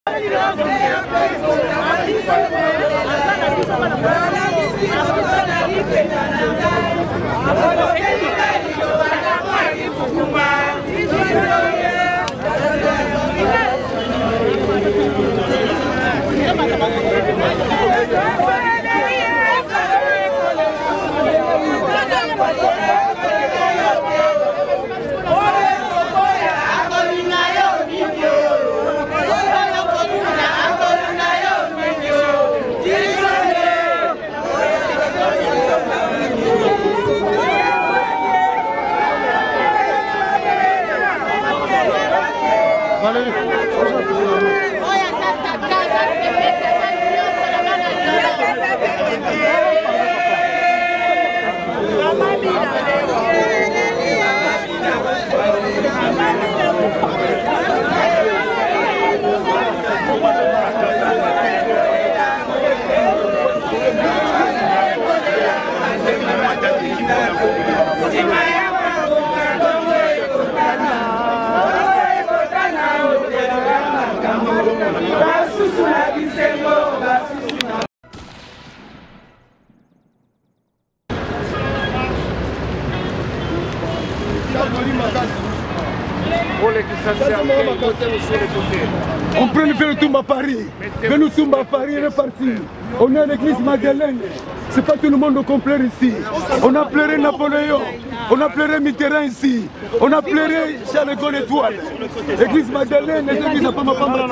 On prend le Vélotumba à Paris. Vélotumba à Paris est parti. On est à l'église Magdalene. C'est pas tout le monde qu'on pleure ici. On a pleuré Napoléon. On a pleuré Mitterrand ici. On a pleuré Charles de Gaulle étoile. L'église Magdalene, l'église n'a pas ma femme.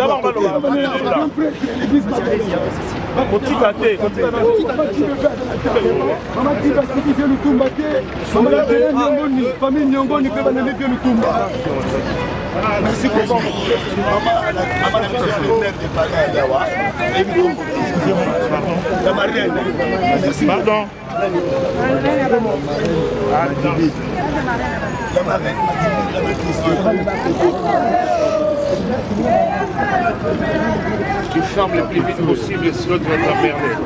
L'église Magdalene. Famille Nyongoni peut aller le Tumba. Merci beaucoup. Pardon. Tu fermes le plus vite possible, sinon tu vas t'emmerder.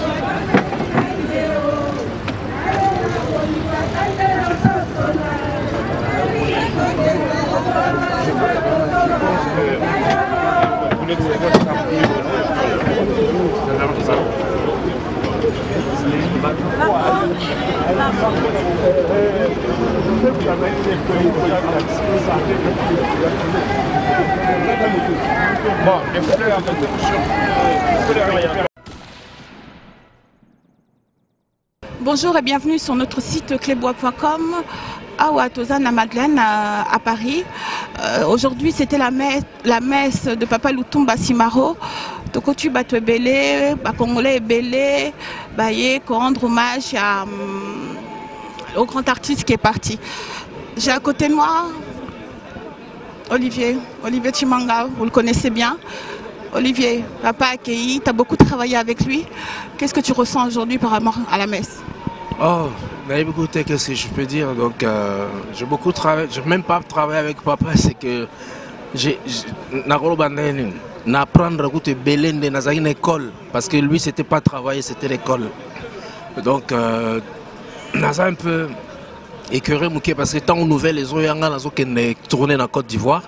Bonjour et bienvenue sur notre site clébois.com à Ouattozana Madeleine à Paris. Aujourd'hui c'était la messe de Papa Lutumba Simaro. Tokotu Batwe Belé, Congolais Belé, Baye, pour rendre hommage au grand artiste qui est parti. J'ai à côté de moi Olivier Chimanga, vous le connaissez bien. Olivier, papa accueilli, tu as beaucoup travaillé avec lui. Qu'est-ce que tu ressens aujourd'hui par rapport à la messe? Oh, écoutez, qu'est-ce que je peux dire? Donc, j'ai beaucoup travaillé, je n'ai même pas travaillé avec papa, c'est que n'apprendre à goûter Belende dans une école, parce que lui, c'était pas travailler, c'était l'école. Donc, j'ai un peu écœuré parce que tant aux nouvelles, les gens qui tourné dans la Côte d'Ivoire,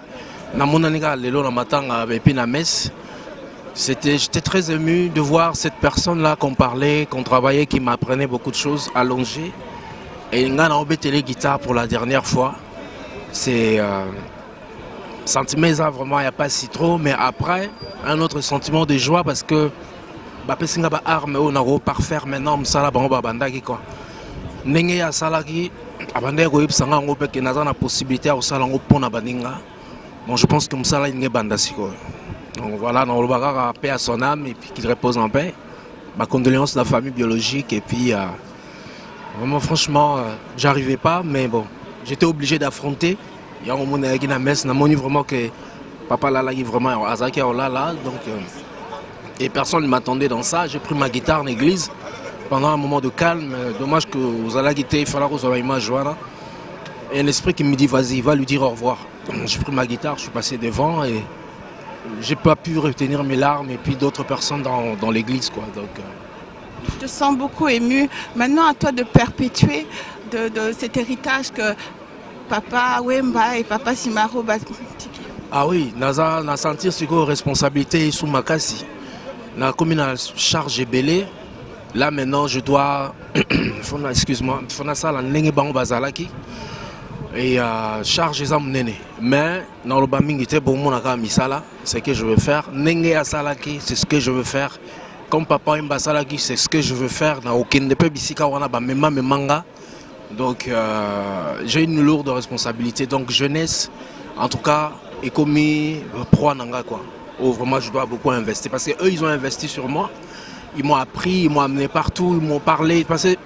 j'étais très ému de voir cette personne-là qu'on parlait, qu'on travaillait, qui m'apprenait beaucoup de choses, allongée. Et il a embêté les guitares pour la dernière fois. C'est sentiment vraiment, il n'y a pas si trop, mais après, un autre sentiment de joie parce que bapesinga ba arme on a parfaire maintenant msala bango babandaki quoi. Ndenge ya salaki abandaki koyebisanga yango mpe ke naza na possibilité ya kosala yango mpona baninga. Bon, je pense que msala inge bandasi quoi. Donc voilà, on va paix à son âme et puis qu'il repose en paix. Ma condoléance de la famille biologique et puis vraiment franchement j'arrivais pas mais bon j'étais obligé d'affronter. Il y a un moment qui na messe na moni vraiment que papa là vraiment azaki là donc et personne ne m'attendait dans ça. J'ai pris ma guitare en église pendant un moment de calme. Dommage que vous allez quitter, il fallait que vous ayez ma joie. Et un esprit qui me dit vas-y, va lui dire au revoir. J'ai pris ma guitare, je suis passé devant et j'ai pas pu retenir mes larmes et puis d'autres personnes dans l'église quoi. Donc, je te sens beaucoup ému. Maintenant à toi de perpétuer de cet héritage que Papa Wemba et Papa Simaro. Ah oui, na sentir ce que responsabilité sous Makasi. Na commune à charge belé. Là maintenant je dois excuse-moi, faut ça la ndenge bango bazalaki et charge les amener. Mais dans le baming était bon mon aka misala, c'est ce que je veux faire. Ndenge asalaki, c'est ce que je veux faire. Comme papa imbasalaki, c'est ce que je veux faire. Na aucun de bisika wana ba manga. Donc j'ai une lourde responsabilité. Donc jeunesse, en tout cas, et comme pro nanga quoi. Oh, vraiment je dois beaucoup investir parce que eux ils ont investi sur moi. Ils m'ont appris, ils m'ont amené partout, ils m'ont parlé. Parce que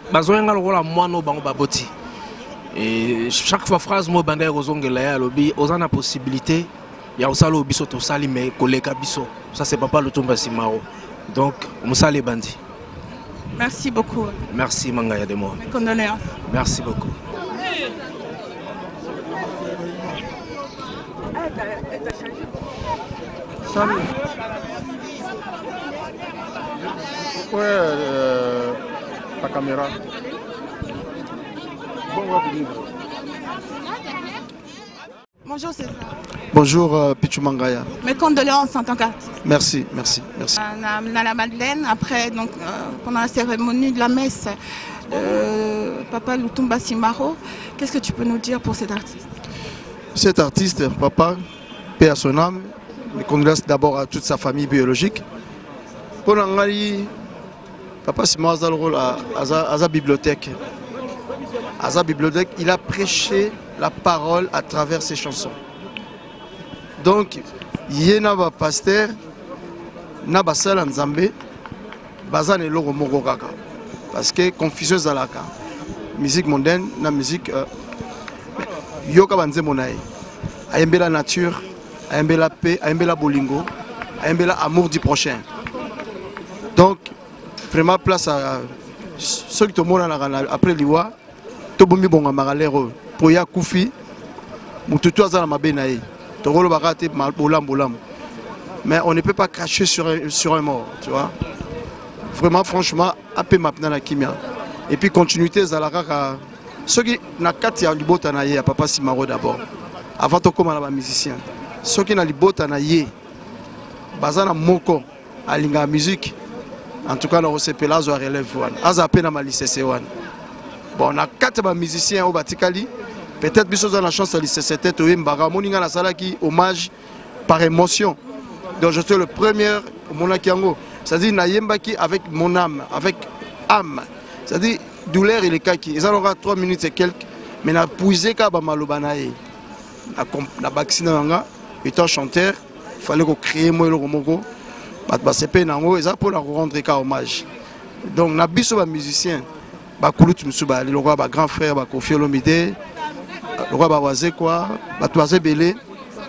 et chaque fois phrase moi bandé ozongela lobi ozana possibilité ya osalo biso to sali mais koleka biso. Ça c'est Papa Lutumba Simaro. Donc on sali bandi. Merci beaucoup. Merci Mangaya de moi. Mes condoléances. Merci beaucoup. Salut. Ouais, la caméra. Bonjour César. Bonjour Pichou Mangaya. Mes condoléances en tant qu'artiste. Merci, merci, merci. La Madeleine, après, donc, pendant la cérémonie de la messe, Papa Lutumba Simaro, qu'est-ce que tu peux nous dire pour cet artiste? Cet artiste, papa, paix à son âme, mes condoléances d'abord à toute sa famille biologique. Pour Papa Simaro a le rôle à la bibliothèque. À la bibliothèque, il a prêché la parole à travers ses chansons. Donc, il y a un pasteur, na basala nzambe, bazan et loro moko kaka. Parce que confusion zalaka. Musique mondaine, na musique yoka banze monae. Ayembe la nature, ayembe la paix, ayembe la bolingo, ayembe la amour du prochain. Donc, vraiment place à ceux qui te montrent après l'Iwa, tout le monde bon magalero pour ya koufi, mututu azala mabenae. Togolo bagate bolam. Mais on ne peut pas cracher sur un mort, tu vois. Vraiment, franchement, appel maintenant la kimia. Et puis continuité zalaka. Ceux qui na kati ya libota na ye, Papa Simaro d'abord. Avant de commencer à musicien. Ceux qui na libota na ye, bazana moko alinga musique. En tout cas, on se peut là, on relève. On a peine à lycée. Bon, on a 4 musiciens au Batikali. Peut-être que nous avons la chance de lycée. C'était au Salaki, hommage par émotion. Donc, je suis le premier au Monakiango. C'est-à-dire, Nayembaki avec mon âme, avec âme. C'est-à-dire, douleur et les kaki. Ils ont 3 minutes et quelques. Mais on a puisé Kabamalobanae. On a vacciné, étant chanteur, il fallait qu'on crée moi le Romogo. C'est pour la rendre hommage. Donc, nous avons des musiciens. Le roi, grand frère, Kofi Olomide, le roi Bawazé, Batoazé Belé.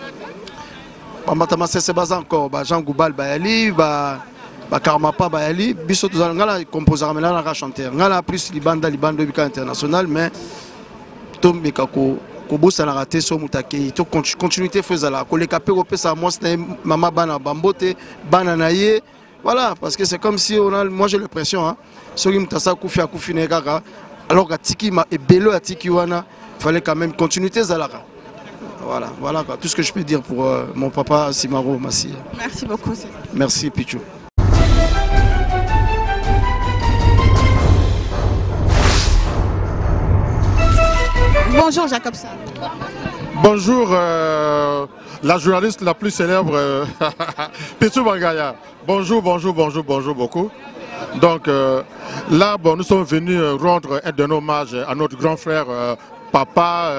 C'est encore Jean Goubal Bayali, Karmapa Bayali. Bissot, nous avons composé un chanteur. Nous avons plus Libanda international, mais tout le monde. Kobosa na raté so mutake to continuité faisala ko le capé opé sa moi c'est maman bana bambote bana naie voilà parce que c'est comme si on a moi j'ai l'impression hein so ki mutasa kufi akufi ne kaka alors que tiki ma et belo a tiki wana fallait quand même continuité zalaka voilà quoi. Tout ce que je peux dire pour mon papa Simaro Massi. Merci beaucoup. Merci Pichou. Bonjour Jacobson. Bonjour la journaliste la plus célèbre, Pichou Mangaya. Bonjour beaucoup. Donc là, bon, nous sommes venus rendre un hommage à notre grand frère Papa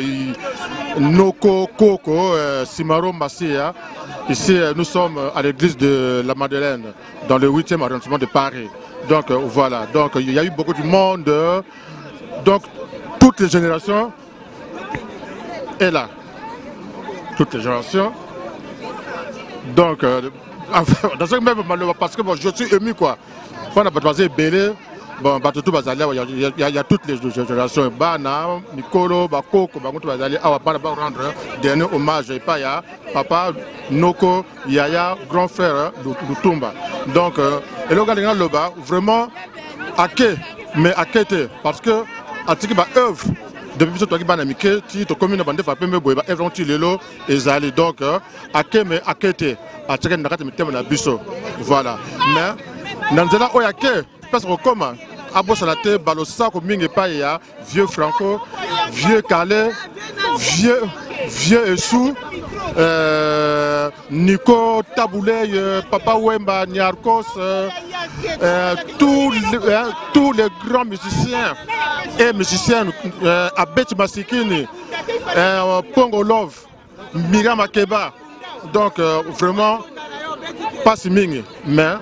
Noko Koko Simaro Massia. Ici, nous sommes à l'église de la Madeleine, dans le 8e arrondissement de Paris. Donc voilà, donc il y a eu beaucoup de monde. Donc toutes les générations est là. Toutes les générations. Donc, dans ce même parce que bon, je suis ému quoi. Quand on a basé Belé, bon, il y a toutes les générations. Bana, Nicolo, Bakoko, Bakonto Bazali, on va rendre dernier hommage à Papa Noko, Yaya, grand frère Lutumba. Donc, et le gars Loba, vraiment, à quai, mais à quête, parce que à œuvre depuis que tu as banamike ti to commune bande fa pembe boyeba eventi lelo ezali donc akeme akete ateke nakati mitema na biso voilà mais nanzela oyake parce que comme abosala balosa ko mingi pa ya vieux franco vieux calais vieux Essou, Nico Taboulay, Papa Wemba, Niarkos, tous les grands musiciens et musiciennes, Abet Masikini, Pongo Love, Miriam Akeba. Donc vraiment, pas si mingi, mais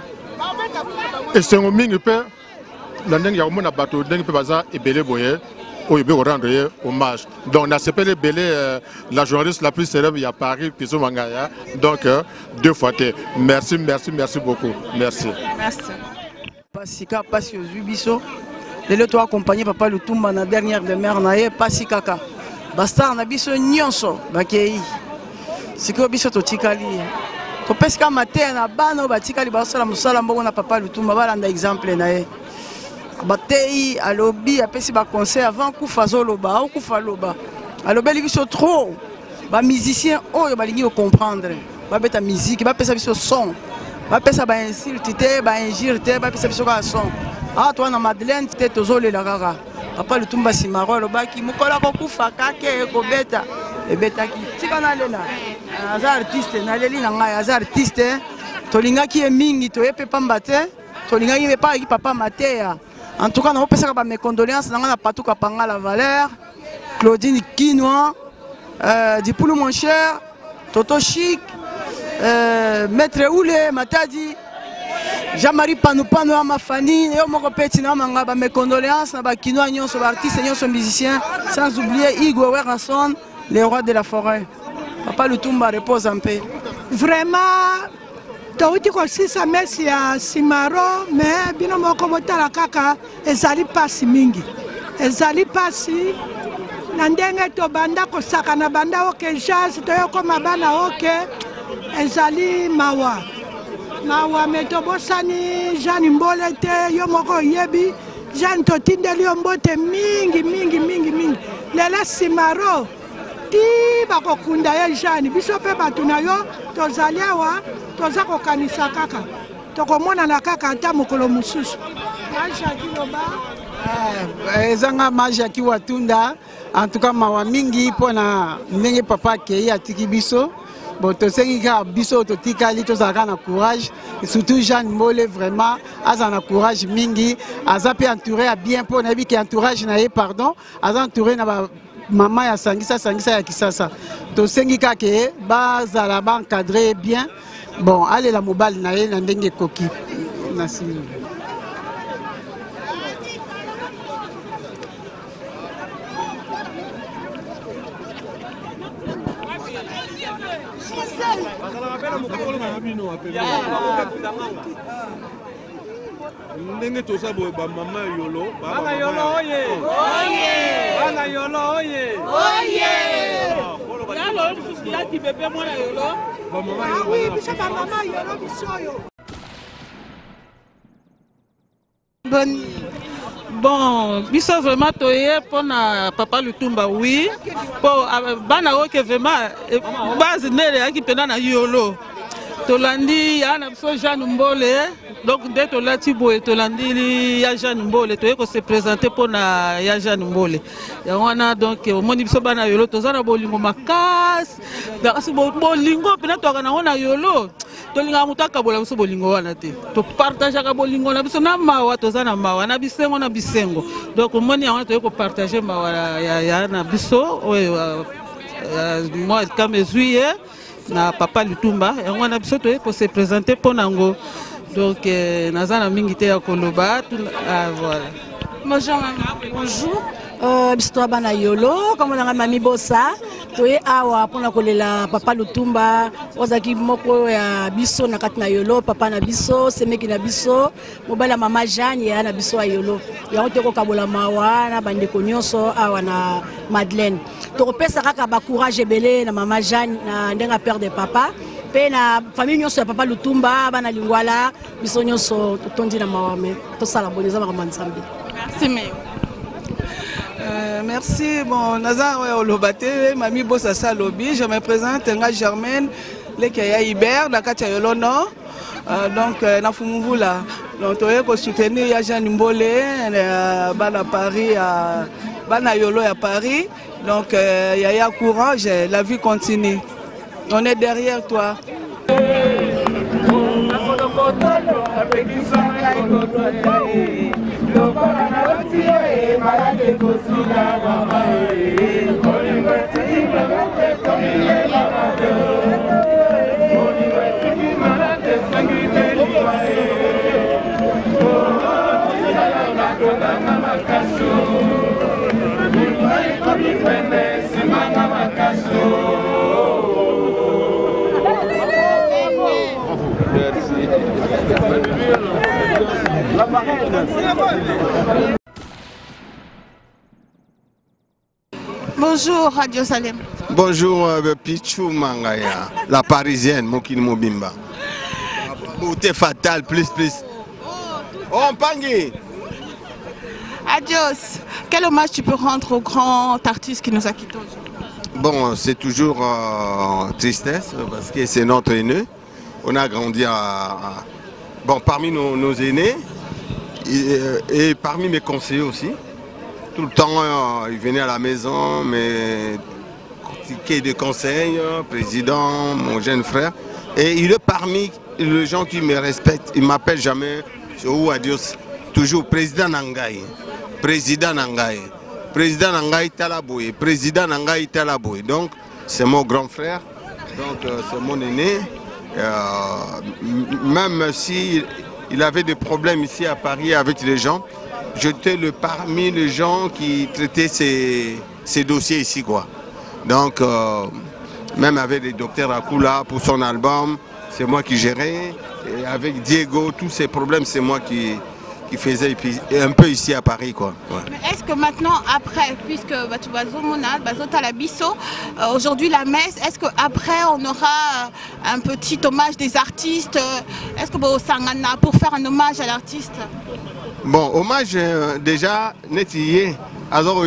et c'est un mingi peu, l'année a un bateau, l'année peut baza et belé boyer. Il veut rendre hommage. Donc, on a appelé Bélé, la journaliste la plus célèbre à Paris, Piso Mangaya. Donc, 2 fois. Merci beaucoup. Merci. Merci. Pasika, Passi Zubiso. Les toi accompagné Papa Lutumba na dernière demeure nae Passi Kaka. Basta na biso nyonso bakei. Siko biso to tikali. To peska matin na bano batikali basala musala mbongo na Papa Lutumba balanda exemple nae. Batei alobi apesi ba concert avant kufa zoloba au kufa loba alobeli biso trop ba musicien oyo balingi comprendre ba beta musique ba pesa biso son ba pesa ba insulte te ba injure te ba pesa biso ka son toi na Madeleine te tozolela kaka Papa Lutumba Simaro alobaki mukola ko kufa kake ko beta e beta ki tika na lela aza artiste na leli na ngai aza artiste tolingaki e mingi to yepe pamba te tolingaki me pa ki papa Matea. En tout cas, nous avons mes condoléances. Nous avons pas tout à la valeur. Claudine Kinois, Dipoulou mon cher, Toto Chic, Maître Oulé, Matadi, Jean-Marie Panoupano, Amafani, et mon petit nom, mes condoléances. Nous avons Kinois, nous sommes artistes, nous sommes musiciens. Sans oublier Igor Werrason, les rois de la forêt. Papa Lutumba repose en paix. Vraiment. Tauti kosisa mesi ya Simaro mais bino moko botala kaka ezali pasi mingi ezali pasi na ndenge to banda kosaka na banda oke jazz to yokoma bana oke ezali mawa meto bosani Jean Mbole te yo moko yebi Jean to tindeli mbote mingi lela Simaro ti bakokunda ye Jean biso pe batu na yo tozali awa toza kokanisa kaka tokomona na kaka ata mokolo mosusu ezanga maji aki watunda en tout cas mawa mingi mpona ndenge papa akei atiki biso bon tosengi kaka biso totikali tozalaka na courage surtout Jean Mbole vraiment aza na courage mingi aza pe entouré ya bien mpo nayebi ke entourage na ye pardon aza entouré na maman ya sangisa ya kisasa tosengi kaka bazala baencadré bien bon allez la mobile na ye na ndenge koki merci. Ndenge tosa boye ba mama yolo bana yolo oye bana yolo oye yalo susu ya ti bebe mwana yolo ba mama yolo oui bisa ba mama yolo bisoyo bon biso vraiment toye pona Papa Lutumba oui po bana oke vraiment base nele yaki pena na yolo tolandi ya na biso Jean Mbole donc dès tolati boye tolandi ya Jean Mbole toye ko se présenter pona ya Jean Mbole ya wana donc omoni biso bana yolo tozana bolingo makasi kasi bolingo pena toka na ona yolo tolinga mutaka bola biso bolingo wana te to partager ka bolingo na biso na mawa tozana mawa na bisengo donc omoni ya wana toye ko partager mawa ya na biso moi comme juillet na Papa Lutumba et on a besoin de se présenter pour nango donc nazana mingi te ya koloba voilà. Bonjour maman. Bonjour. Bisto bana yolo comme on a mami bossa toye awa pona kolela Papa Lutumba ozaki moko ya biso na kati na yolo papa na biso semeki na biso mobala mama Jeanne ya na biso ya yolo ya oteko kabola mawa na bandeko nyonso awa na Madeleine tokopesa kaka ba courage ebele na mama Jeanne na ndenga père de papa pe na famille nyonso ya Papa Lutumba bana lingwala biso nyonso totondi na mawa me tosala boneza makambo nzambe. Merci mais Merci. Bon, Nazar Olobate, Mami Bossassa Lobby. Je me présente, Nga Germaine, Lekaya Iber, Nakatia Yolono. Donc, Nafumuvula. Donc, tu es soutenir Yajan Mbole, Bana Paris, Bana Yolo à Paris. Donc, Yaya courage, la vie continue. On est derrière toi. Bonjour Radio Salem. Bonjour Pichou Mangaya, la parisienne, Mokini Mobimba. Beauté fatale, plus. Oh, Pangui. Adios. Quel hommage tu peux rendre au grand artiste qui nous a quittés aujourd'hui? Bon, c'est toujours tristesse parce que c'est notre aîné. On a grandi bon, parmi nos aînés et parmi mes conseillers aussi. Tout le temps, il venait à la maison, mais de conseils, président, mon jeune frère. Et il est parmi les gens qui me respectent. Il ne m'appelle jamais ou adios. Toujours président Nangaï. Président Nangaï. Président Nangaï Talaboui. Président Nangaï Talaboui. Donc, c'est mon grand frère. Donc, c'est mon aîné. Même si il avait des problèmes ici à Paris avec les gens, j'étais parmi les gens qui traitaient ces dossiers ici, quoi. Donc, même avec le docteur Akula pour son album, c'est moi qui gérais. Et avec Diego, tous ces problèmes, c'est moi qui faisais un peu ici à Paris, quoi. Ouais. Mais est-ce que maintenant, après, puisque tu vas à la Bisso, aujourd'hui la messe, est-ce qu'après on aura un petit hommage des artistes? Est-ce que Sangana pour faire un hommage à l'artiste? Bon, hommage déjà, netiye, azor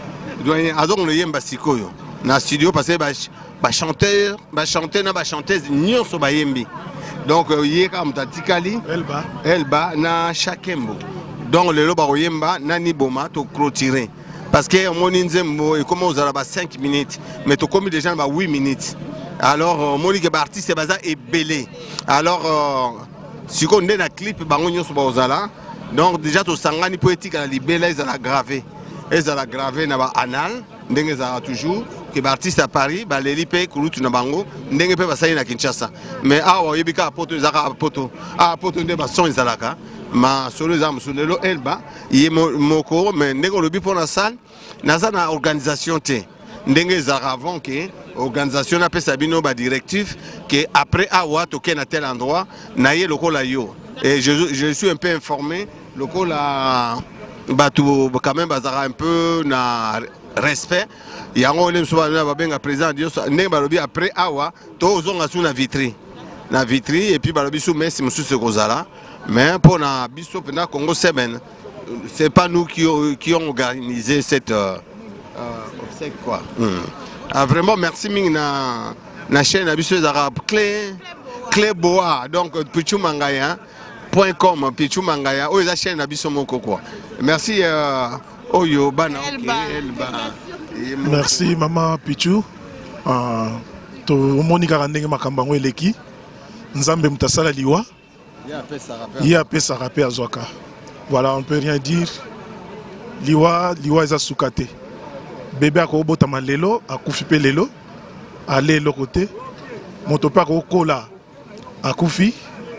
le yemba sikoyo. Na studio parce que chanteur na chanteuse nyonso ba yembi. Donc yeka mutatikali Elba na Shakembo. Donc le loba yemba na ni boma to clôturer. Parce que moni nzembo et comment vous avez 5 minutes mais to comme déjà 8 minutes. Alors moni ke ba artiste baza est belé. Alors si on est na clip bango nyonso ba ozala. Donc déjà to sangani poétique à la libella ils ont gravé. Ils ont gravé na ba anal ndenge za toujours que l'artiste à Paris ba leli pe kulutu na bango ndenge pe basali na Kinshasa. Mais awa yebika poto zaka poto nde ba son izalaka ma solo za musulelo Elba ye moko mais ndenge lobi pour la salle naza na organisation te ndenge za avant que organisation na pesa bino ba directif que après awa toke na tel endroit na ye lokola yo. Et je suis un peu informé, le coup là, quand même, un peu na respect. Il y a un président après awa, tous on a sous la vitrine, et puis balobi sous mais c'est ce gozala. Mais pour la biso pendant Congo semaine, c'est pas nous qui ont organisé cette obsèque quoi. Vraiment merci ming na chaîne abisso arabe clé boa donc Pichou Mangaya. .com Pichou Mangaya oyo eza chaîne na biso moko quoi. Merci oyo bana Elba. Merci maman Pichou. To omoni kaka ndenge makambo yango eleki. Nzambe mutasala liwa. Ya pesa rappé azwaka. Voilà, on peut rien dire. Liwa eza sukate. Bébé akobotama lelo akufi pe lelo. Ale lo côté. Moto pa ko kola akufi.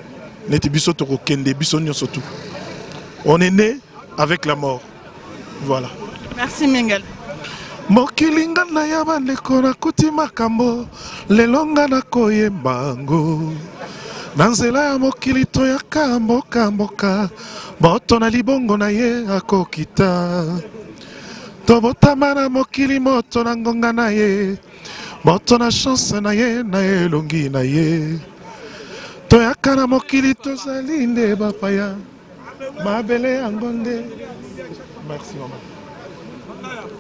On est né avec la mort. Voilà. Merci Mingel. Mokilinga na yabande kona kuti makambo lelonga na koyembango nanzela ya mokili to ya kamboka moto na libongo na ye akokita tobotama na mokili moto na ngonga na ye moto na chance na ye na elongi na ye toyaka na mokili tozali nde bapaya mabele yango nde. Merci maman.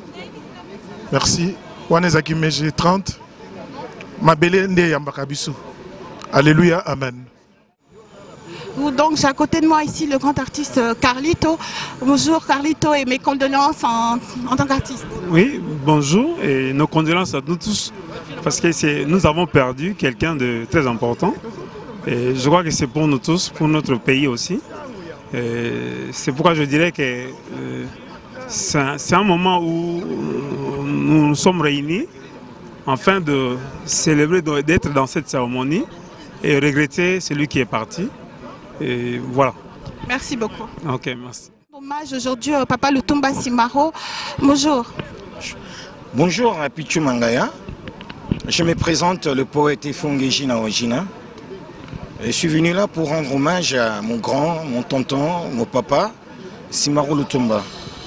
Merci. Wanezaki Meji 30. Mabele Nde Yambakabisu. Alléluia, Amen. Donc j'ai à côté de moi ici le grand artiste Carlito. Bonjour Carlito et mes condoléances en tant qu'artiste. Oui, bonjour et nos condoléances à nous tous parce que nous avons perdu quelqu'un de très important. Et je crois que c'est pour nous tous, pour notre pays aussi. C'est pourquoi je dirais que c'est un moment où nous nous sommes réunis afin de célébrer, d'être dans cette cérémonie et regretter celui qui est parti. Et voilà. Merci beaucoup. Ok, merci. Hommage aujourd'hui au Papa Lutumba Simaro. Bonjour. Bonjour à Pichu Mangaya. Je me présente le poète Efongeji Naojina. Je suis venu là pour rendre hommage à mon grand, mon tonton, mon papa, Simaro Lutumba.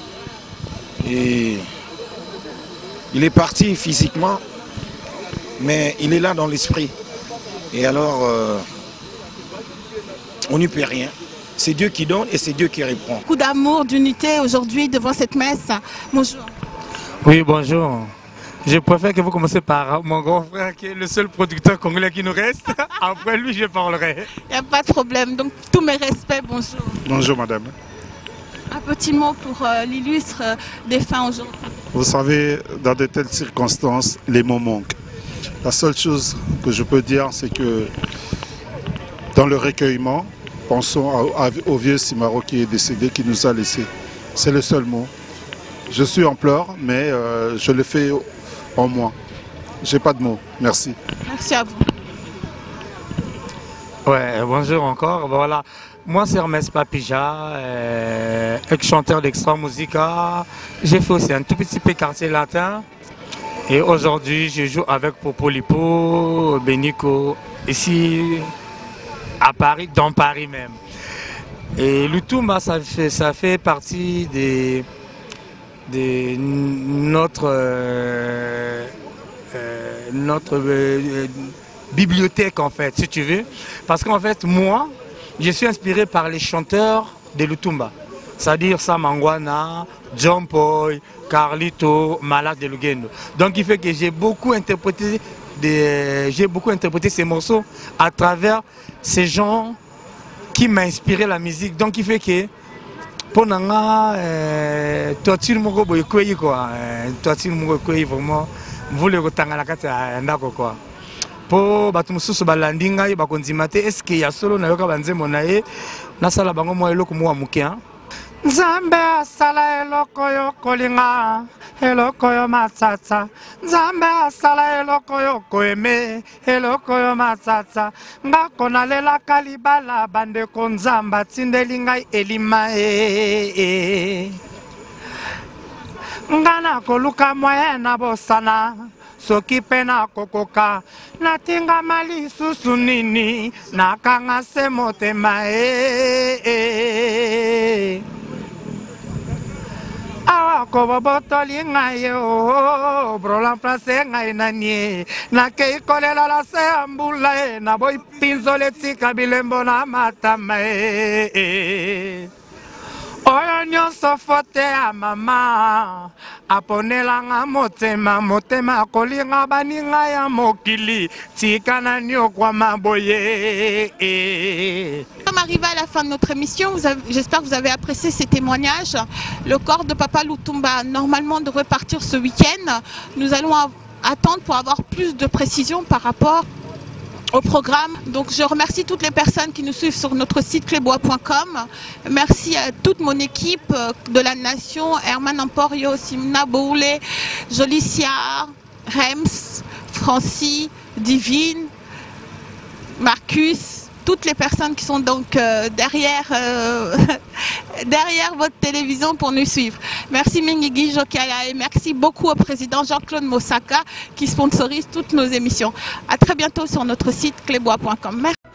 Et il est parti physiquement, mais il est là dans l'esprit. Et alors, on n'y peut rien. C'est Dieu qui donne et c'est Dieu qui reprend. Beaucoup d'amour, d'unité aujourd'hui devant cette messe. Bonjour. Oui, bonjour. Je préfère que vous commenciez par mon grand frère qui est le seul producteur congolais qui nous reste. Après lui, je parlerai. Il n'y a pas de problème. Donc, tous mes respects, bonjour. Bonjour, madame. Un petit mot pour l'illustre défunt aujourd'hui. Vous savez, dans de telles circonstances, les mots manquent. La seule chose que je peux dire, c'est que dans le recueillement, pensons au vieux Simaro qui est décédé, qui nous a laissés. C'est le seul mot. Je suis en pleurs, mais je le fais en moi. J'ai pas de mots. Merci. Merci à vous. Ouais, bonjour encore. Voilà. Moi, c'est Hermès Papija, ex-chanteur d'Extra Musica. J'ai fait aussi un tout petit peu quartier latin. Et aujourd'hui, je joue avec Popolipo, Benico, ici à Paris, dans Paris même. Et Lutumba, ça fait partie de notre bibliothèque en fait, si tu veux. Parce qu'en fait, moi, je suis inspiré par les chanteurs de Lutumba. C'est-à-dire Samangwana, John Paul, Carlito, Malade de Lugendo. Donc il fait que j'ai beaucoup interprété ces morceaux à travers ces gens qui m'ont inspiré la musique. Donc il fait que pour nanga toiture moko boy koyi quoi, toiture moko koyi vraiment voulez retanga la kati ndako quoi. Po batu mususu balandi ngai bakondima te est-ce que ya solo na yoka banzembo na ye nasala bango mo eloko mo amuke Nzambe asala eloko yo kolinga, eloko yo matsatsa. Nzambe asala eloko yo koeme, eloko yo matsatsa. Nga konalela kalibala bande konzamba tindeli ngai elima Nga na koluka moye na bosana, soki pe na kokoka. Natinga mali susu nini, nakanga se motema Awa kobo botoli ngai o brola place ngai nanie na kei kolela la se ambula na boy pinzole tika bilembo na matama oyo nyonso fote ya mama aponelanga motema motema kolinga baninga ya mokili tika na nyokwa maboye On arrive à la fin de notre émission. J'espère que vous avez apprécié ces témoignages. Le corps de Papa Lutumba normalement de repartir ce week-end. Nous allons attendre pour avoir plus de précisions par rapport au programme. Donc je remercie toutes les personnes qui nous suivent sur notre site clébois.com. Merci à toute mon équipe de la Nation, Herman Emporio, Simna Boulé, Jolicia, Rems, Francie, Divine, Marcus, toutes les personnes qui sont donc derrière votre télévision pour nous suivre. Merci Mingigi Jokaya et merci beaucoup au président Jean-Claude Mosaka qui sponsorise toutes nos émissions. À très bientôt sur notre site clébois.com. Merci.